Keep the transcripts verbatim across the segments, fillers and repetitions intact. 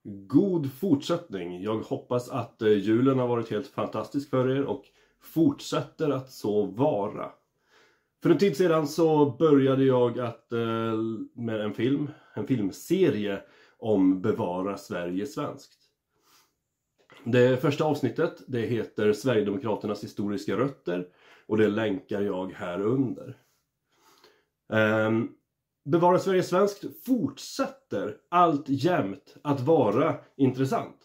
God fortsättning. Jag hoppas att julen har varit helt fantastisk för er och fortsätter att så vara. För en tid sedan så började jag att, med en film, en filmserie om Bevara Sverige svenskt. Det första avsnittet, det heter Sverigedemokraternas historiska rötter och det länkar jag här under. Um, Bevara Sverige svenskt fortsätter allt jämt att vara intressant.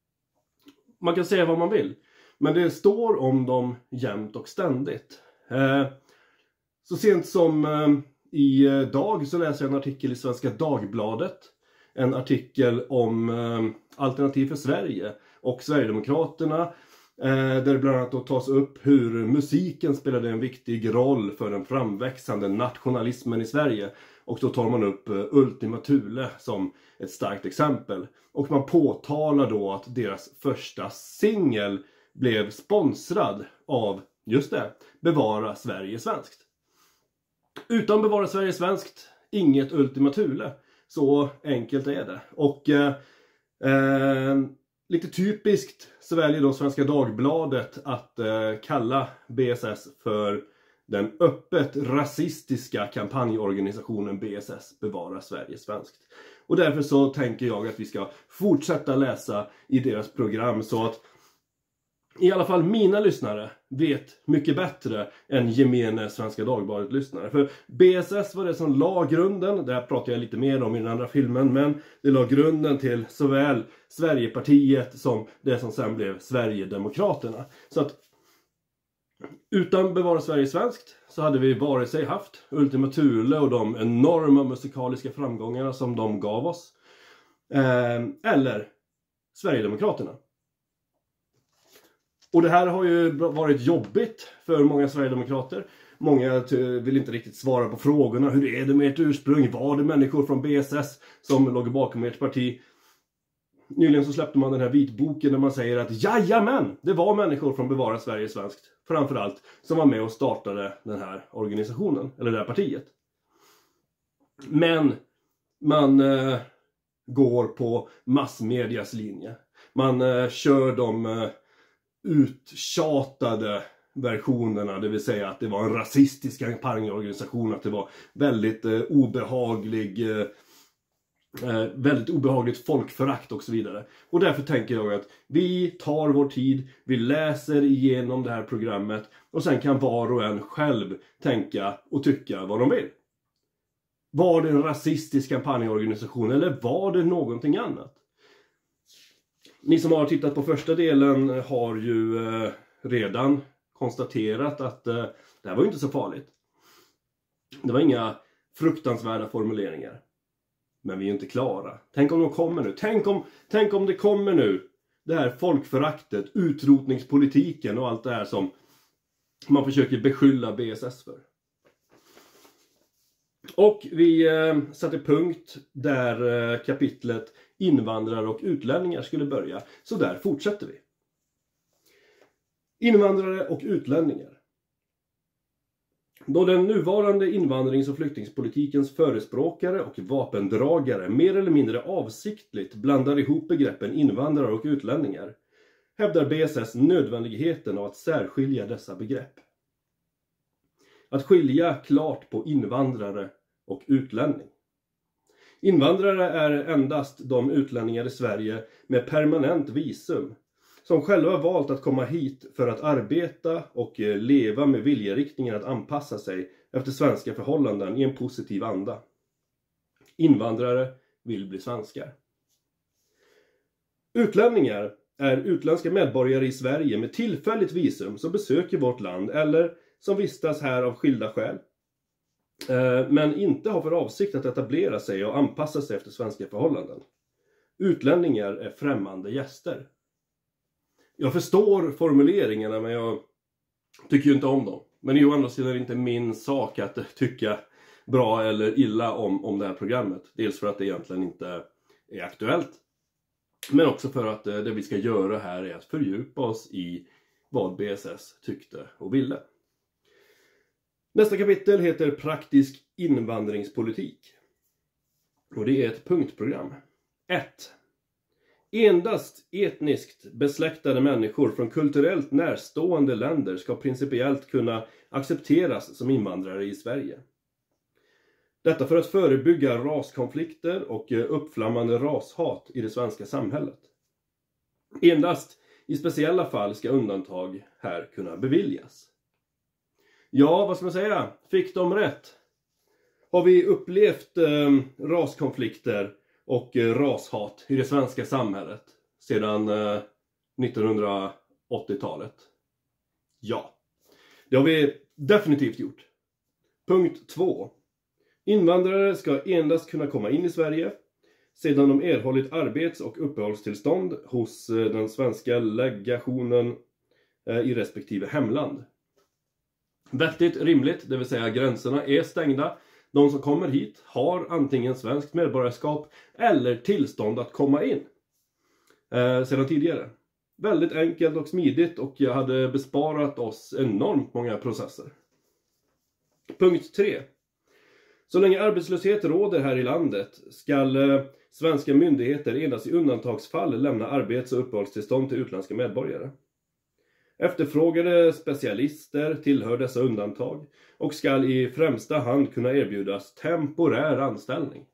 Man kan säga vad man vill, men det står om dem jämt och ständigt. Uh, så sent som uh, i dag så läser jag en artikel i Svenska Dagbladet. En artikel om uh, Alternativ för Sverige och Sverigedemokraterna. Där det bland annat då tas upp hur musiken spelade en viktig roll för den framväxande nationalismen i Sverige. Och då tar man upp Ultima Thule som ett starkt exempel. Och man påtalar då att deras första singel blev sponsrad av, just det, Bevara Sverige svenskt. Utan Bevara Sverige svenskt, inget Ultima Thule. Så enkelt är det. Och eh, eh, lite typiskt så väljer då Svenska Dagbladet att eh, kalla B S S för den öppet rasistiska kampanjorganisationen B S S, Bevara Sverige svenskt. Och därför så tänker jag att vi ska fortsätta läsa i deras program så att i alla fall mina lyssnare vet mycket bättre än gemene Svenska Dagbladet-lyssnare. För B S S var det som la grunden, det här pratar jag lite mer om i den andra filmen, men det la grunden till såväl Sverigepartiet som det som sen blev Sverigedemokraterna. Så att utan Bevara Sverige svenskt så hade vi vare sig haft Ultima Thule och de enorma musikaliska framgångarna som de gav oss, eh, eller Sverigedemokraterna. Och det här har ju varit jobbigt för många Sverigedemokrater. Många vill inte riktigt svara på frågorna. Hur är det med ert ursprung? Var det människor från B S S som låg bakom ert parti? Nyligen så släppte man den här vitboken där man säger att jajamän, det var människor från Bevara Sverige svenskt, framförallt, som var med och startade den här organisationen, eller det här partiet. Men man eh, går på massmedias linje. Man eh, kör de eh, uttjatade versionerna, det vill säga att det var en rasistisk kampanjorganisation, att det var väldigt eh, obehaglig eh, eh, väldigt obehagligt folkförakt och så vidare. Och därför tänker jag att vi tar vår tid, vi läser igenom det här programmet och sen kan var och en själv tänka och tycka vad de vill. Var det en rasistisk kampanjorganisation eller var det någonting annat? Ni som har tittat på första delen har ju eh, redan konstaterat att eh, det här var ju inte så farligt. Det var inga fruktansvärda formuleringar. Men vi är inte klara. Tänk om de kommer nu. Tänk om, tänk om det kommer nu. Det här folkföraktet, utrotningspolitiken och allt det här som man försöker beskylla B S S för. Och vi eh, satte punkt där eh, kapitlet invandrare och utlänningar skulle börja. Så där fortsätter vi. Invandrare och utlänningar. Då den nuvarande invandrings- och flyktingspolitikens förespråkare och vapendragare mer eller mindre avsiktligt blandar ihop begreppen invandrare och utlänningar, hävdar B S S nödvändigheten av att särskilja dessa begrepp. Att skilja klart på invandrare och utlänning. Invandrare är endast de utlänningar i Sverige med permanent visum som själva valt att komma hit för att arbeta och leva med viljeriktningen att anpassa sig efter svenska förhållanden i en positiv anda. Invandrare vill bli svenskar. Utlänningar är utländska medborgare i Sverige med tillfälligt visum som besöker vårt land eller som vistas här av skilda skäl, men inte har för avsikt att etablera sig och anpassa sig efter svenska förhållanden. Utlänningar är främmande gäster. Jag förstår formuleringarna, men jag tycker ju inte om dem. Men det är ju ändå är inte min sak att tycka bra eller illa om, om det här programmet. Dels för att det egentligen inte är aktuellt. Men också för att det vi ska göra här är att fördjupa oss i vad B S S tyckte och ville. Nästa kapitel heter Praktisk invandringspolitik. Och det är ett punktprogram. ett. Endast etniskt besläktade människor från kulturellt närstående länder ska principiellt kunna accepteras som invandrare i Sverige. Detta för att förebygga raskonflikter och uppflammande rashat i det svenska samhället. Endast i speciella fall ska undantag här kunna beviljas. Ja, vad ska man säga? Fick de rätt? Har vi upplevt eh, raskonflikter och eh, rashat i det svenska samhället sedan eh, nittonhundraåttiotalet? Ja, det har vi definitivt gjort. Punkt två. Invandrare ska endast kunna komma in i Sverige sedan de erhållit arbets- och uppehållstillstånd hos eh, den svenska legationen eh, i respektive hemland. Vettigt, rimligt, det vill säga gränserna är stängda. De som kommer hit har antingen svenskt medborgarskap eller tillstånd att komma in eh, sedan tidigare. Väldigt enkelt och smidigt, och jag hade besparat oss enormt många processer. Punkt tre. Så länge arbetslöshet råder här i landet ska eh, svenska myndigheter endast i undantagsfall lämna arbets- och uppehållstillstånd till utländska medborgare. Efterfrågade specialister tillhör dessa undantag och ska i främsta hand kunna erbjudas temporär anställning.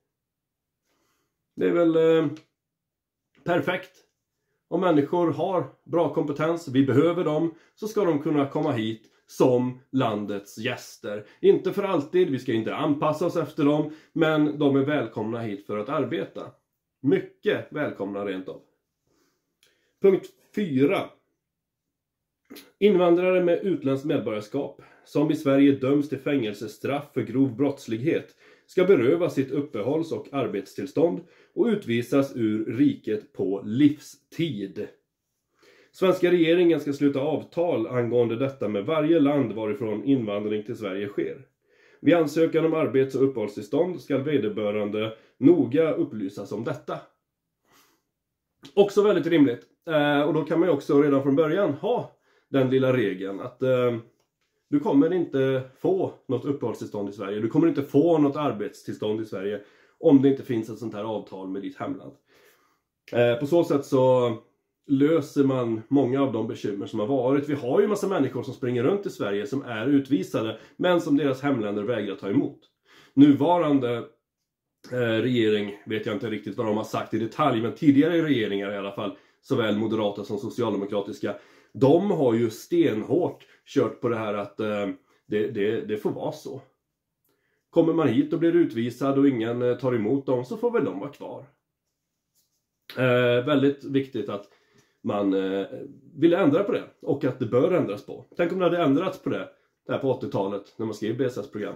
Det är väl eh, perfekt. Om människor har bra kompetens, vi behöver dem, så ska de kunna komma hit som landets gäster. Inte för alltid, vi ska inte anpassa oss efter dem, men de är välkomna hit för att arbeta. Mycket välkomna rent av. Punkt fyra. Invandrare med utländskt medborgarskap som i Sverige döms till fängelsestraff för grov brottslighet ska berövas sitt uppehålls- och arbetstillstånd och utvisas ur riket på livstid. Svenska regeringen ska sluta avtal angående detta med varje land varifrån invandring till Sverige sker. Vid ansökan om arbets- och uppehållstillstånd ska vederbörande noga upplysas om detta. Också väldigt rimligt. Eh, och då kan man ju också redan från början ha den lilla regeln att eh, du kommer inte få något uppehållstillstånd i Sverige. Du kommer inte få något arbetstillstånd i Sverige om det inte finns ett sånt här avtal med ditt hemland. Eh, på så sätt så löser man många av de bekymmer som har varit. Vi har ju en massa människor som springer runt i Sverige som är utvisade, men som deras hemländer vägrar ta emot. Nuvarande eh, regering vet jag inte riktigt vad de har sagt i detalj, men tidigare regeringar i alla fall, såväl moderata som socialdemokratiska, de har ju stenhårt kört på det här att eh, det, det, det får vara så. Kommer man hit och blir utvisad och ingen eh, tar emot dem, så får väl de vara kvar. Eh, väldigt viktigt att man eh, vill ändra på det, och att det bör ändras på. Tänk om det hade ändrats på det där på åttiotalet när man skrev B S S-program.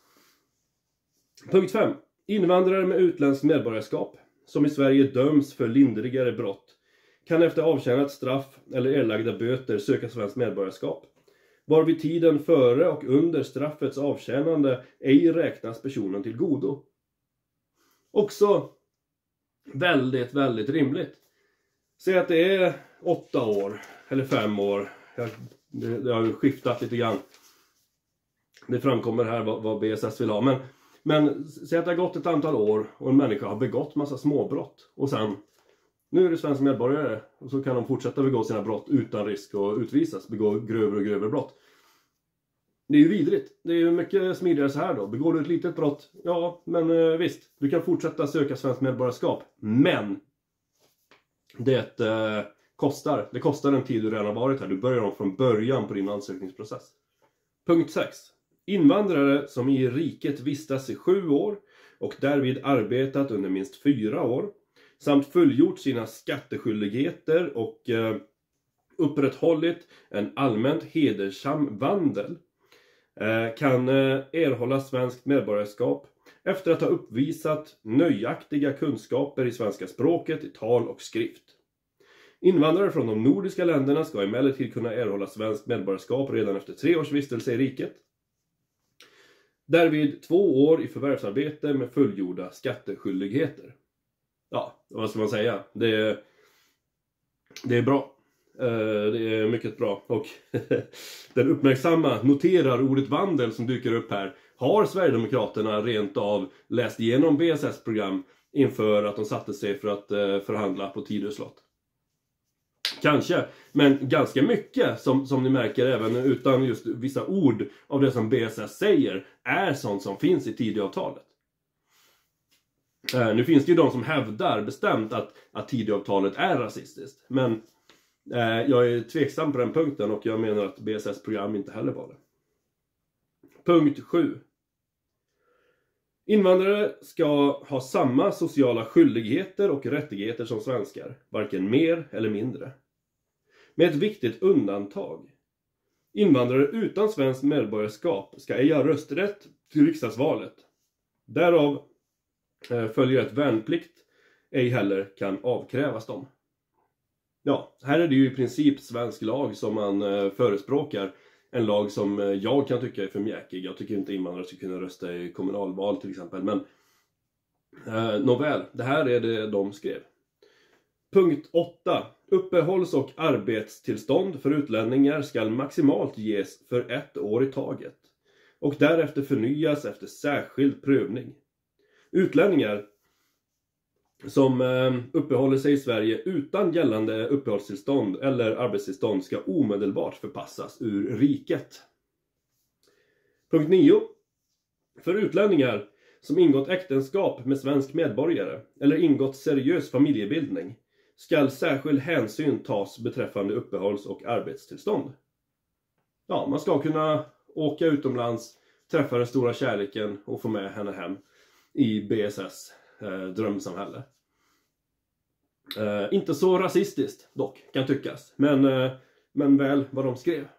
Punkt fem. Invandrare med utländskt medborgarskap som i Sverige döms för lindrigare brott kan efter avtjänat straff eller erlagda böter söka svenskt medborgarskap, varvid tiden före och under straffets avtjänande ej räknas personen till godo. Också väldigt, väldigt rimligt. Säg att det är åtta år eller fem år. Det, det har skiftat lite grann. Det framkommer här vad, vad B S S vill ha. Men, men säg att det har gått ett antal år och en människa har begått massa småbrott. Och sen, nu är det svenska medborgare, och så kan de fortsätta begå sina brott utan risk att utvisas. Begå grövre och grövre brott. Det är ju vidrigt. Det är ju mycket smidigare så här då. Begår du ett litet brott, ja, men eh, visst. Du kan fortsätta söka svenskt medborgarskap. Men det eh, kostar. Det kostar den tid du redan har varit här. Du börjar om från början på din ansökningsprocess. Punkt sex. Invandrare som i riket vistas i sju år och därvid arbetat under minst fyra år samt fullgjort sina skatteskyldigheter och eh, upprätthållit en allmänt hedersam vandel eh, kan eh, erhålla svenskt medborgarskap efter att ha uppvisat nöjaktiga kunskaper i svenska språket, i tal och skrift. Invandrare från de nordiska länderna ska emellertid kunna erhålla svenskt medborgarskap redan efter tre års vistelse i riket. Därvid två år i förvärvsarbete med fullgjorda skatteskyldigheter. Ja, vad ska man säga? Det är, det är bra. Det är mycket bra. Och den uppmärksamma noterar ordet vandel som dyker upp här. Har Sverigedemokraterna rent av läst igenom B S S-program inför att de satte sig för att eh, förhandla på Tidö slott. Kanske, men ganska mycket som, som ni märker även utan just vissa ord av det som B S S säger är sånt som finns i Tidöavtalet. Eh, nu finns det ju de som hävdar bestämt att, att Tidöavtalet är rasistiskt. Men eh, jag är tveksam på den punkten och jag menar att B S S-program inte heller var det. Punkt sju. Invandrare ska ha samma sociala skyldigheter och rättigheter som svenskar, varken mer eller mindre. Med ett viktigt undantag. Invandrare utan svenskt medborgarskap ska ej ha rösträtt till riksdagsvalet. Därav eh, följer att värnplikt ej heller kan avkrävas dem. Ja, här är det ju i princip svensk lag som man eh, förespråkar. En lag som eh, jag kan tycka är för mjäkig. Jag tycker inte invandrare ska kunna rösta i kommunalval till exempel. Men eh, nåväl, det här är det de skrev. Punkt åtta. Uppehålls- och arbetstillstånd för utlänningar ska maximalt ges för ett år i taget. Och därefter förnyas efter särskild prövning. Utlänningar som eh, uppehåller sig i Sverige utan gällande uppehållstillstånd eller arbetstillstånd ska omedelbart förpassas ur riket. Punkt nio. För utlänningar som ingått äktenskap med svensk medborgare eller ingått seriös familjebildning ska särskild hänsyn tas beträffande uppehålls- och arbetstillstånd. Ja, man ska kunna åka utomlands, träffa den stora kärleken och få med henne hem i B S S eh, drömsamhälle. Eh, inte så rasistiskt dock, kan tyckas. Men, eh, men väl vad de skrev.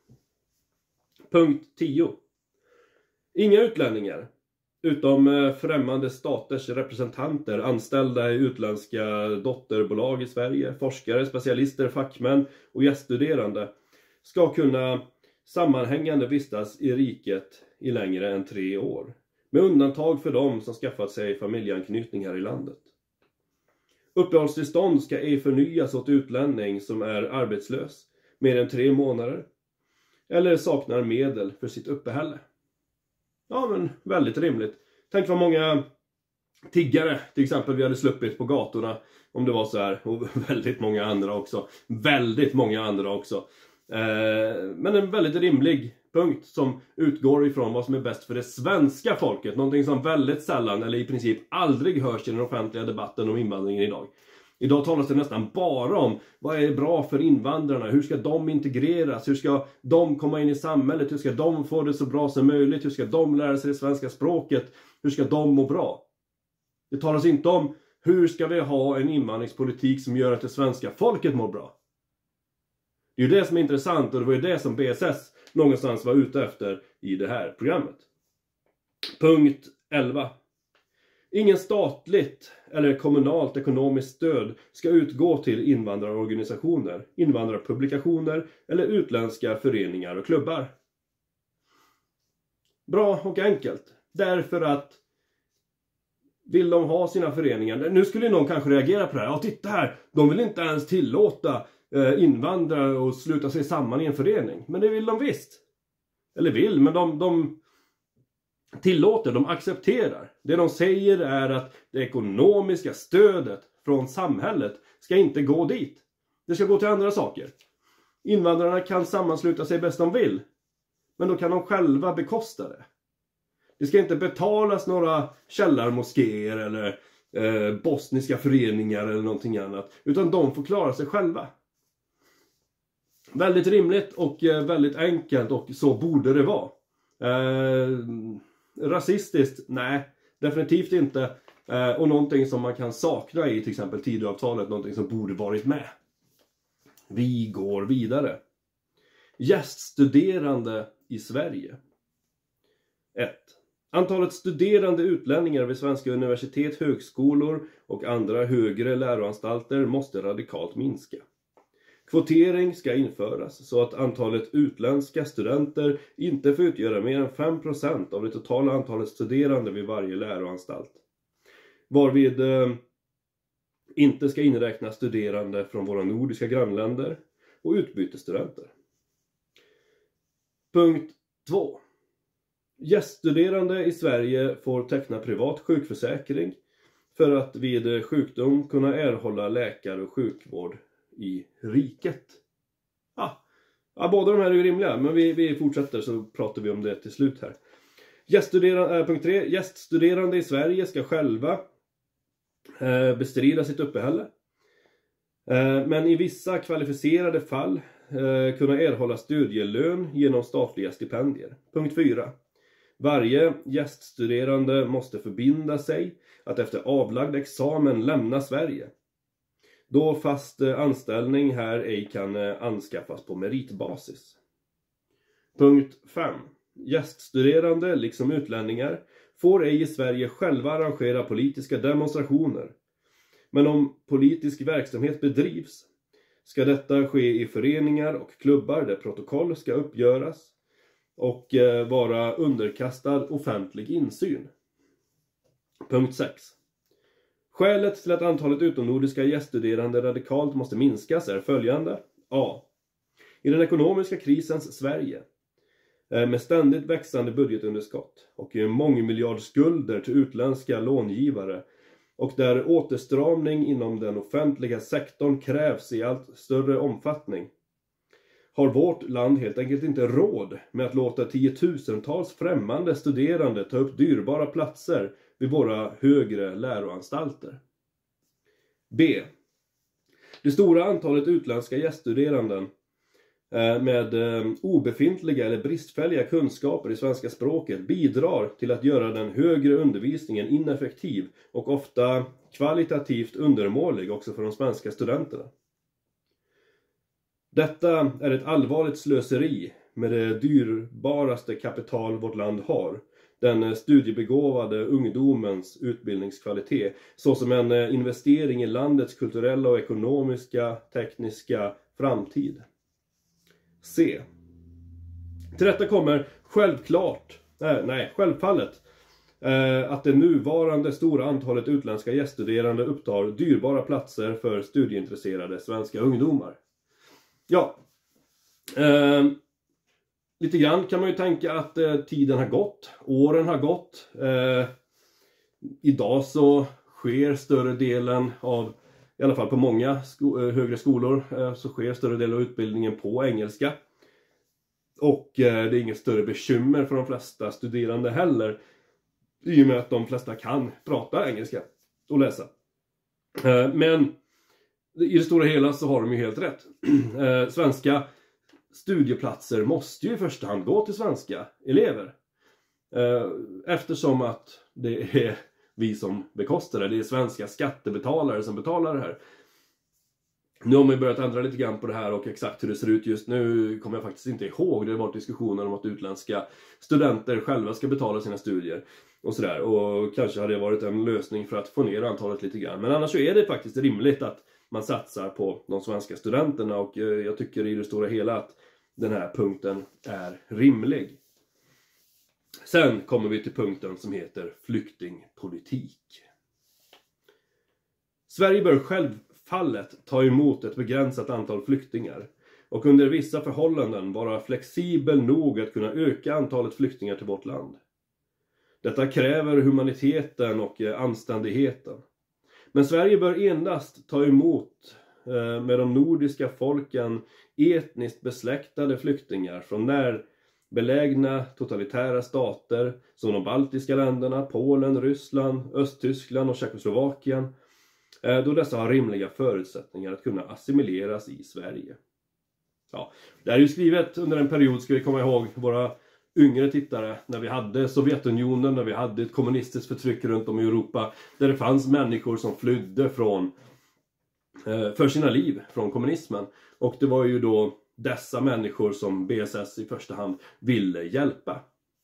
Punkt tio. Inga utlänningar, utom eh, främmande staters representanter, anställda i utländska dotterbolag i Sverige, forskare, specialister, fackmän och gäststuderande, ska kunna sammanhängande vistas i riket i längre än tre år. Med undantag för dem som skaffat sig familjeanknytning här i landet. Uppehållstillstånd ska ej förnyas åt utlänning som är arbetslös mer än tre månader. Eller saknar medel för sitt uppehälle. Ja, men väldigt rimligt. Tänk vad många tiggare till exempel vi hade sluppit på gatorna om det var så här. Och väldigt många andra också. Väldigt många andra också. Eh, men en väldigt rimlig punkt som utgår ifrån vad som är bäst för det svenska folket. Någonting som väldigt sällan eller i princip aldrig hörs i den offentliga debatten om invandringen idag. Idag talas det nästan bara om vad är bra för invandrarna, hur ska de integreras, hur ska de komma in i samhället, hur ska de få det så bra som möjligt, hur ska de lära sig det svenska språket, hur ska de må bra. Det talas inte om hur ska vi ha en invandringspolitik som gör att det svenska folket mår bra. Det är ju det som är intressant och det var ju det som B S S någonstans var ute efter i det här programmet. Punkt elva. Ingen statligt eller kommunalt ekonomiskt stöd ska utgå till invandrarorganisationer, invandrarpublikationer eller utländska föreningar och klubbar. Bra och enkelt. Därför att vill de ha sina föreningar. Nu skulle någon kanske reagera på det här. Ja, titta här. De vill inte ens tillåta eh, invandrare att sluta sig samman i en förening. Men det vill de visst. Eller vill, men de... de tillåter, de accepterar. Det de säger är att det ekonomiska stödet från samhället ska inte gå dit. Det ska gå till andra saker. Invandrarna kan sammansluta sig bäst de vill. Men då kan de själva bekosta det. Det ska inte betalas några källarmoskéer eller eh, bosniska föreningar eller någonting annat. Utan de får klara sig själva. Väldigt rimligt och eh, väldigt enkelt och så borde det vara. Eh, rasistiskt? Nej, definitivt inte. Eh, och någonting som man kan sakna i till exempel Tidöavtalet, någonting som borde varit med. Vi går vidare. Gäststuderande i Sverige. ett. Antalet studerande utlänningar vid svenska universitet, högskolor och andra högre läroanstalter måste radikalt minska. Kvotering ska införas så att antalet utländska studenter inte får utgöra mer än fem procent av det totala antalet studerande vid varje läroanstalt. Varvid eh, inte ska inräkna studerande från våra nordiska grannländer och utbytesstudenter. Punkt två. Gäststuderande i Sverige får teckna privat sjukförsäkring, för att vid sjukdom kunna erhålla läkare och sjukvård i riket. Ja, ja båda de här är ju rimliga, men vi, vi fortsätter så pratar vi om det till slut här. Gäststuderande, äh, punkt tre. Gäststuderande i Sverige ska själva eh, bestrida sitt uppehälle. Eh, men i vissa kvalificerade fall eh, kunna erhålla studielön genom statliga stipendier. Punkt fyra. Varje gäststuderande måste förbinda sig att efter avlagd examen lämna Sverige. Då fast anställning här ej kan anskaffas på meritbasis. Punkt fem. Gäststuderande, liksom utlänningar, får ej i Sverige själva arrangera politiska demonstrationer. Men om politisk verksamhet bedrivs ska detta ske i föreningar och klubbar där protokoll ska uppgöras och vara underkastad offentlig insyn. Punkt sex. Skälet till att antalet utomnordiska gäststuderande radikalt måste minskas är följande. A. I den ekonomiska krisens Sverige, med ständigt växande budgetunderskott och mångmiljardskulder till utländska långivare och där återstramning inom den offentliga sektorn krävs i allt större omfattning, har vårt land helt enkelt inte råd med att låta tiotusentals främmande studerande ta upp dyrbara platser vid våra högre läroanstalter. B. Det stora antalet utländska gäststuderanden med obefintliga eller bristfälliga kunskaper i svenska språket bidrar till att göra den högre undervisningen ineffektiv och ofta kvalitativt undermålig också för de svenska studenterna. Detta är ett allvarligt slöseri med det dyrbaraste kapital vårt land har, den studiebegåvade ungdomens utbildningskvalitet, såsom en investering i landets kulturella och ekonomiska, tekniska framtid. C. Till detta kommer självklart, äh, nej, självfallet eh, att det nuvarande stora antalet utländska gäststuderande upptar dyrbara platser för studieintresserade svenska ungdomar. Ja, eh, lite grann kan man ju tänka att eh, tiden har gått, åren har gått. Eh, idag så sker större delen av, i alla fall på många sko högre skolor, eh, så sker större delen av utbildningen på engelska. Och eh, det är inget större bekymmer för de flesta studerande heller, i och med att de flesta kan prata engelska och läsa. Eh, men i det stora hela så har de ju helt rätt. Eh, svenska studieplatser måste ju i första hand gå till svenska elever. Eh, eftersom att det är vi som bekostar det. Det är svenska skattebetalare som betalar det här. Nu har man börjat ändra lite grann på det här, och exakt hur det ser ut just nu kommer jag faktiskt inte ihåg. Det har varit diskussioner om att utländska studenter själva ska betala sina studier och sådär. Och kanske hade det varit en lösning för att få ner antalet lite grann. Men annars så är det faktiskt rimligt att man satsar på de svenska studenterna, och jag tycker i det stora hela att den här punkten är rimlig. Sen kommer vi till punkten som heter flyktingpolitik. Sverige bör självfallet ta emot ett begränsat antal flyktingar och under vissa förhållanden vara flexibel nog att kunna öka antalet flyktingar till vårt land. Detta kräver humaniteten och anständigheten. Men Sverige bör endast ta emot eh, med de nordiska folken etniskt besläktade flyktingar från närbelägna totalitära stater som de baltiska länderna, Polen, Ryssland, Östtyskland och Tjeckoslovakien, eh, då dessa har rimliga förutsättningar att kunna assimileras i Sverige. Ja, det är ju skrivet under en period, ska vi komma ihåg, våra yngre tittare, när vi hade Sovjetunionen, när vi hade ett kommunistiskt förtryck runt om i Europa, där det fanns människor som flydde från, eh, för sina liv från kommunismen. Och det var ju då dessa människor som B S S i första hand ville hjälpa.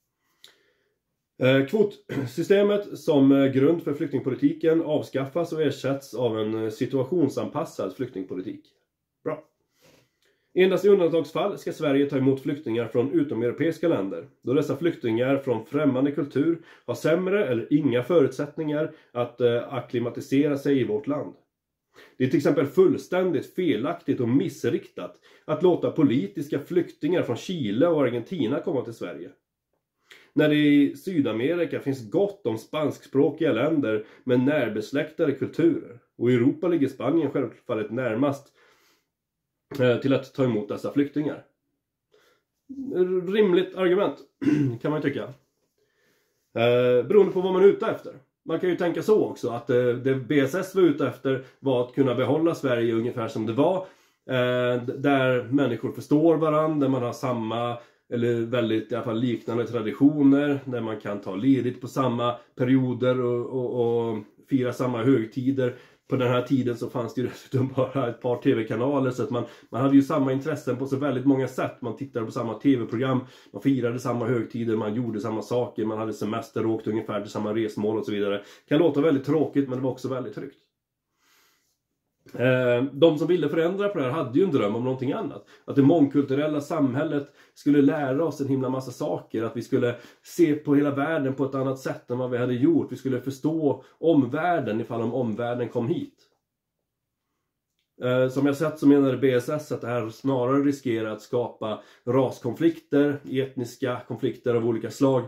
Eh, kvotsystemet som grund för flyktingpolitiken avskaffas och ersätts av en situationsanpassad flyktingpolitik. Bra. Endast i undantagsfall ska Sverige ta emot flyktingar från utomeuropeiska länder, då dessa flyktingar från främmande kultur har sämre eller inga förutsättningar att eh, akklimatisera sig i vårt land. Det är till exempel fullständigt felaktigt och missriktat att låta politiska flyktingar från Chile och Argentina komma till Sverige. När det i Sydamerika finns gott om spanskspråkiga länder med närbesläktade kulturer. Och i Europa ligger Spanien självfallet närmast eh, till att ta emot dessa flyktingar. Rimligt argument kan man ju tycka. Eh, beroende på vad man är ute efter. Man kan ju tänka så också att eh, det B S S var ute efter var att kunna behålla Sverige ungefär som det var. Eh, där människor förstår varandra, där man har samma eller väldigt i alla fall liknande traditioner, där man kan ta ledigt på samma perioder och, och, och fira samma högtider. På den här tiden så fanns det ju dessutom bara ett par tv-kanaler, så att man, man hade ju samma intressen på så väldigt många sätt. Man tittade på samma tv-program, man firade samma högtider, man gjorde samma saker, man hade semester och åkte ungefär till samma resmål och så vidare. Kan låta väldigt tråkigt, men det var också väldigt tryggt. De som ville förändra på det här hade ju en dröm om någonting annat. Att det mångkulturella samhället skulle lära oss en himla massa saker. Att vi skulle se på hela världen på ett annat sätt än vad vi hade gjort. Vi skulle förstå omvärlden ifall om omvärlden kom hit. Som jag sett så menade B S S att det här snarare riskerar att skapa raskonflikter, etniska konflikter av olika slag.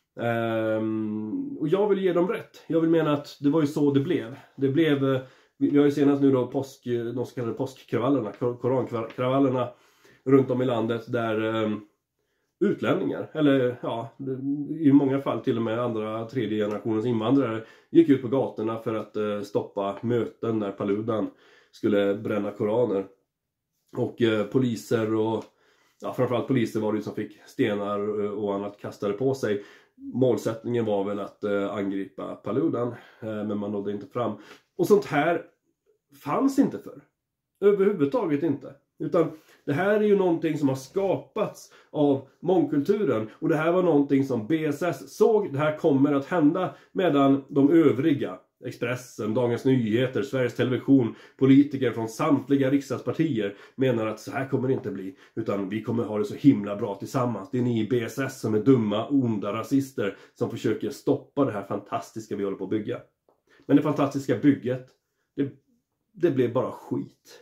Och jag vill ge dem rätt. Jag vill mena att det var ju så det blev. Det blev... Vi har ju senast nu då påsk, de så kallade påskkravallerna, korankravallerna runt om i landet där um, utlänningar, eller ja, i många fall till och med andra tredje generationens invandrare gick ut på gatorna för att uh, stoppa möten när Paludan skulle bränna koraner. Och uh, poliser och, ja, framförallt poliser var det ju som fick stenar och annat kastade på sig. Målsättningen var väl att uh, angripa Paludan, uh, men man nådde inte fram. Och sånt här fanns inte för. Överhuvudtaget inte. Utan det här är ju någonting som har skapats av mångkulturen. Och det här var någonting som B S S såg. Det här kommer att hända, medan de övriga, Expressen, Dagens Nyheter, Sveriges Television, politiker från samtliga riksdagspartier menar att så här kommer det inte bli. Utan vi kommer ha det så himla bra tillsammans. Det är ni i B S S som är dumma, onda rasister som försöker stoppa det här fantastiska vi håller på att bygga. Men det fantastiska bygget, det, det blev bara skit.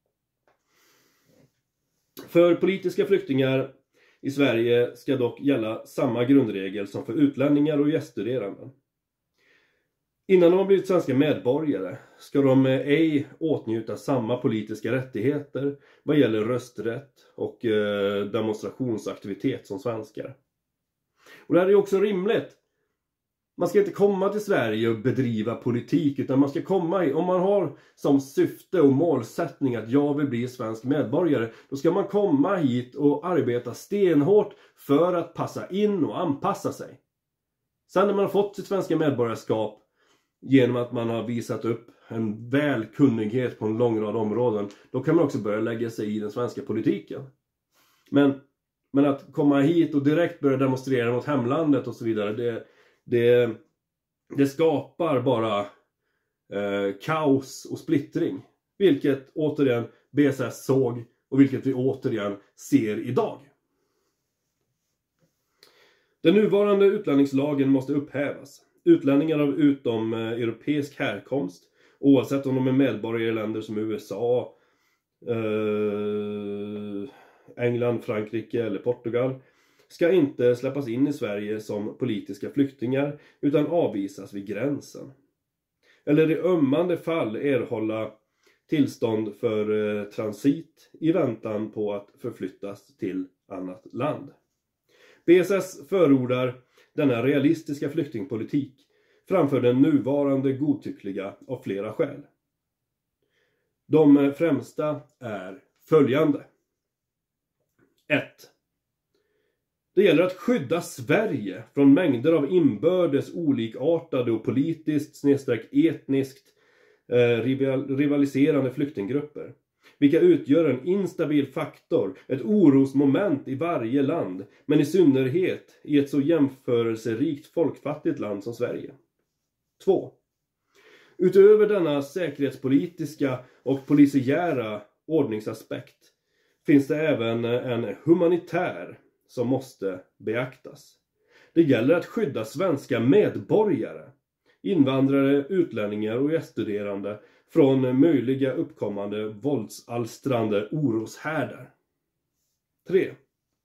För politiska flyktingar i Sverige ska dock gälla samma grundregel som för utlänningar och gäststuderande. Innan de har blivit svenska medborgare ska de ej åtnjuta samma politiska rättigheter vad gäller rösträtt och eh, demonstrationsaktivitet som svenskar. Och det här är också rimligt. Man ska inte komma till Sverige och bedriva politik, utan man ska komma i, om man har som syfte och målsättning att jag vill bli svensk medborgare, då ska man komma hit och arbeta stenhårt för att passa in och anpassa sig. Sen när man har fått sitt svenska medborgarskap genom att man har visat upp en välkunnighet på en lång rad områden, då kan man också börja lägga sig i den svenska politiken. Men, men att komma hit och direkt börja demonstrera mot hemlandet och så vidare, det Det, det skapar bara eh, kaos och splittring. Vilket återigen B S S såg och vilket vi återigen ser idag. Den nuvarande utlänningslagen måste upphävas. Utlänningar av utom eh, europeisk härkomst, oavsett om de är medborgare i länder som U S A, eh, England, Frankrike eller Portugal, ska inte släppas in i Sverige som politiska flyktingar utan avvisas vid gränsen. Eller i ömmande fall erhålla tillstånd för eh, transit i väntan på att förflyttas till annat land. B S S förordar denna realistiska flyktingpolitik framför den nuvarande godtyckliga av flera skäl. De främsta är följande. ett. Det gäller att skydda Sverige från mängder av inbördes olikartade och politiskt snedstreck etniskt eh, rivaliserande flyktinggrupper. Vilka utgör en instabil faktor, ett orosmoment i varje land, men i synnerhet i ett så jämförelserikt folkfattigt land som Sverige. två. Utöver denna säkerhetspolitiska och polisiära ordningsaspekt finns det även en humanitär som måste beaktas. Det gäller att skydda svenska medborgare, invandrare, utlänningar och gäststuderande från möjliga uppkommande våldsalstrande oroshärdar. tre.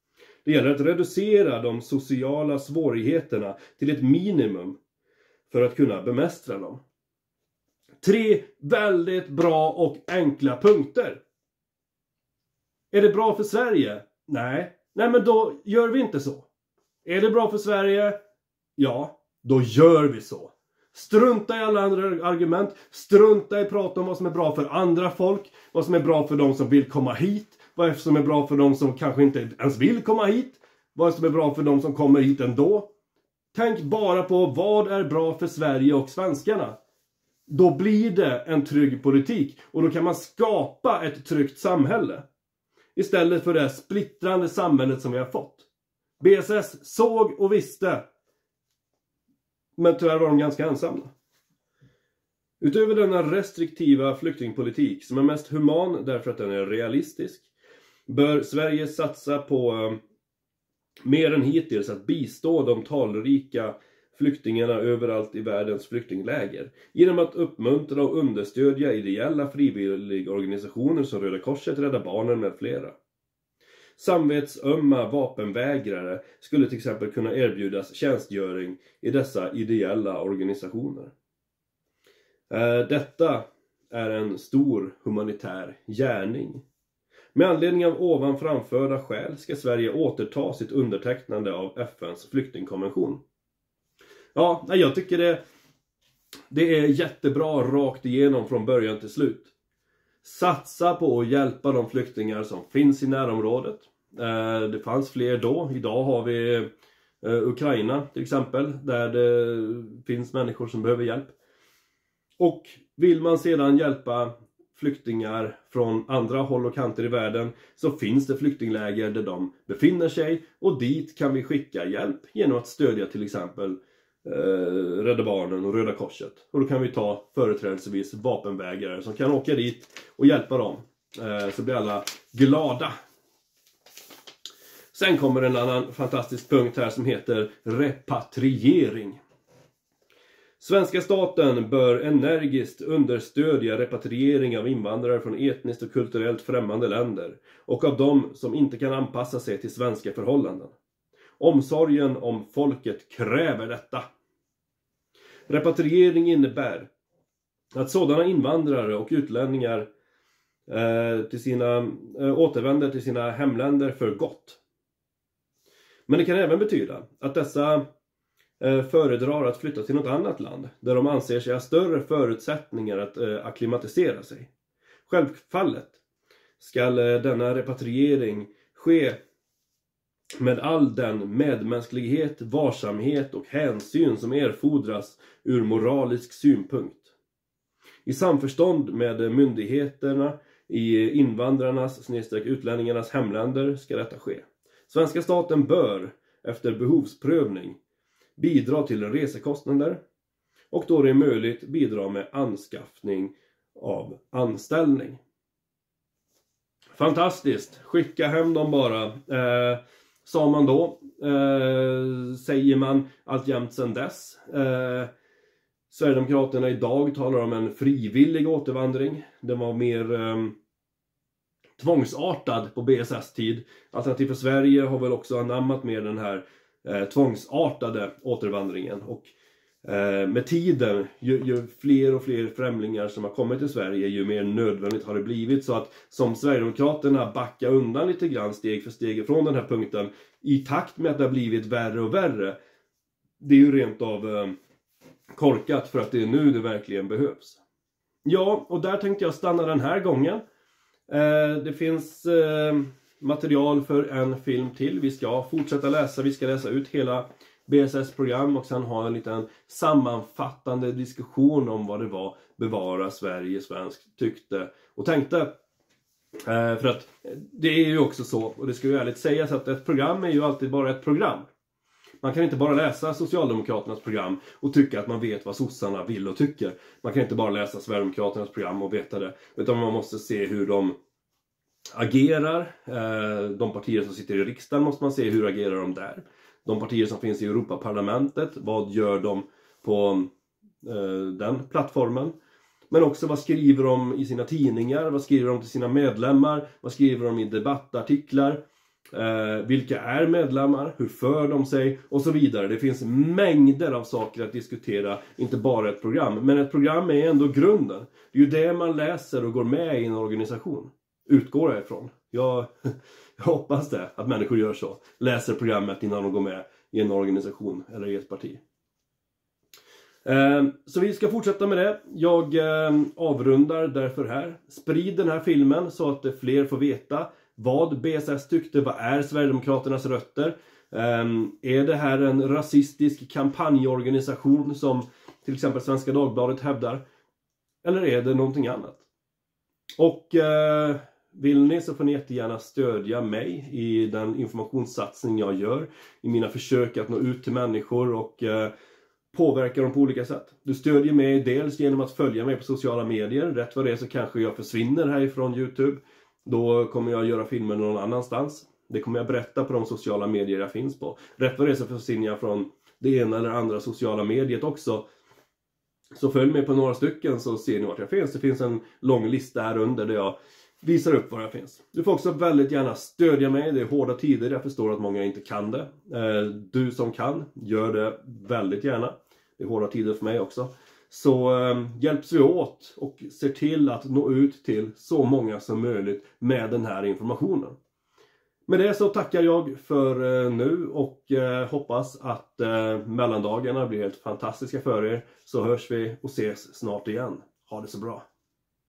Det gäller att reducera de sociala svårigheterna till ett minimum för att kunna bemästra dem. Tre väldigt bra och enkla punkter. Är det bra för Sverige? Nej. Nej, men då gör vi inte så. Är det bra för Sverige? Ja, då gör vi så. Strunta i alla andra argument. Strunta i att prata om vad som är bra för andra folk. Vad som är bra för de som vill komma hit. Vad som är bra för de som kanske inte ens vill komma hit. Vad som är bra för de som kommer hit ändå. Tänk bara på vad är bra för Sverige och svenskarna. Då blir det en trygg politik. Och då kan man skapa ett tryggt samhälle. Istället för det splittrande samhället som vi har fått. B S S såg och visste. Men tyvärr var de ganska ensamma. Utöver denna restriktiva flyktingpolitik som är mest human därför att den är realistisk, bör Sverige satsa på eh, mer än hittills att bistå de talrika flyktingarna överallt i världens flyktingläger genom att uppmuntra och understödja ideella frivilliga organisationer som Röda Korset, Rädda Barnen med flera. Samvetsömma vapenvägrare skulle till exempel kunna erbjudas tjänstgöring i dessa ideella organisationer. Detta är en stor humanitär gärning. Med anledning av ovan framförda skäl ska Sverige återta sitt undertecknande av F N:s flyktingkonvention. Ja, jag tycker det, det är jättebra rakt igenom från början till slut. Satsa på att hjälpa de flyktingar som finns i närområdet. Det fanns fler då. Idag har vi Ukraina till exempel, där det finns människor som behöver hjälp. Och vill man sedan hjälpa flyktingar från andra håll och kanter i världen, så finns det flyktingläger där de befinner sig, och dit kan vi skicka hjälp genom att stödja till exempel eh, Rädda Barnen och Röda Korset. Och då kan vi ta företrädelsevis vapenvägrare som kan åka dit och hjälpa dem, eh, så blir alla glada. Sen kommer en annan fantastisk punkt här som heter repatriering. Svenska staten bör energiskt understödja repatriering av invandrare från etniskt och kulturellt främmande länder och av dem som inte kan anpassa sig till svenska förhållanden. Omsorgen om folket kräver detta. Repatriering innebär att sådana invandrare och utlänningar eh, till sina, eh, återvänder till sina hemländer för gott. Men det kan även betyda att dessa föredrar att flytta till något annat land där de anser sig ha större förutsättningar att eh, akklimatisera sig. Självfallet ska denna repatriering ske med all den medmänsklighet, varsamhet och hänsyn som erfordras ur moralisk synpunkt. I samförstånd med myndigheterna i invandrarnas snedstreck utlänningarnas hemländer ska detta ske. Svenska staten bör efter behovsprövning bidra till resekostnader och då det är möjligt bidra med anskaffning av anställning. Fantastiskt, skicka hem dem bara, eh, sa man då, eh, säger man alltjämt sedan dess. Eh, Sverigedemokraterna idag talar om en frivillig återvandring. Den var mer eh, tvångsartad på B S S-tid. Alternativ för Sverige har väl också anammat mer den här Eh, tvångsartade återvandringen, och eh, med tiden ju, ju fler och fler främlingar som har kommit till Sverige, ju mer nödvändigt har det blivit, så att som Sverigedemokraterna backar undan lite grann steg för steg från den här punkten i takt med att det har blivit värre och värre. Det är ju rent av eh, korkat, för att det är nu det verkligen behövs. Ja, och där tänkte jag stanna den här gången. eh, det finns eh, material för en film till. Vi ska fortsätta läsa, vi ska läsa ut hela B S S-program och sen ha en liten sammanfattande diskussion om vad det var Bevara Sverige svenskt tyckte och tänkte. Eh, för att det är ju också så, och det ska ju ärligt sägas, att ett program är ju alltid bara ett program. Man kan inte bara läsa Socialdemokraternas program och tycka att man vet vad sossarna vill och tycker. Man kan inte bara läsa Sverigedemokraternas program och veta det, utan man måste se hur de agerar. De partier som sitter i riksdagen måste man se, hur agerar de där. De partier som finns i Europaparlamentet, vad gör de på den plattformen. Men också vad skriver de i sina tidningar, vad skriver de till sina medlemmar, vad skriver de i debattartiklar. Eh, vilka är medlemmar? Hur för de sig? Och så vidare. Det finns mängder av saker att diskutera. Inte bara ett program. Men ett program är ändå grunden. Det är ju det man läser och går med i en organisation. Utgår jag ifrån. Jag, jag hoppas det. Att människor gör så. Läser programmet innan de går med i en organisation eller i ett parti. Så vi ska fortsätta med det. Jag avrundar därför här. Sprid den här filmen så att fler får veta vad B S S tyckte. Vad är Sverigedemokraternas rötter? Är det här en rasistisk kampanjorganisation som till exempel Svenska Dagbladet hävdar? Eller är det någonting annat? Och vill ni så får ni jättegärna stödja mig i den informationssatsning jag gör. I mina försök att nå ut till människor och påverka dem på olika sätt. Du stödjer mig dels genom att följa mig på sociala medier. Rätt vad det är så kanske jag försvinner härifrån YouTube. Då kommer jag göra filmer någon annanstans. Det kommer jag berätta på de sociala medier jag finns på. Rätt vad det är så försvinner jag från det ena eller andra sociala mediet också. Så följ mig på några stycken så ser ni vart jag finns. Det finns en lång lista här under där jag visar upp var jag finns. Du får också väldigt gärna stödja mig. Det är hårda tider. Jag förstår att många inte kan det. Du som kan, gör det väldigt gärna. Det är hårda tider för mig också. Så eh, hjälps vi åt och ser till att nå ut till så många som möjligt med den här informationen. Med det så tackar jag för eh, nu och eh, hoppas att eh, mellandagarna blir helt fantastiska för er. Så hörs vi och ses snart igen. Ha det så bra.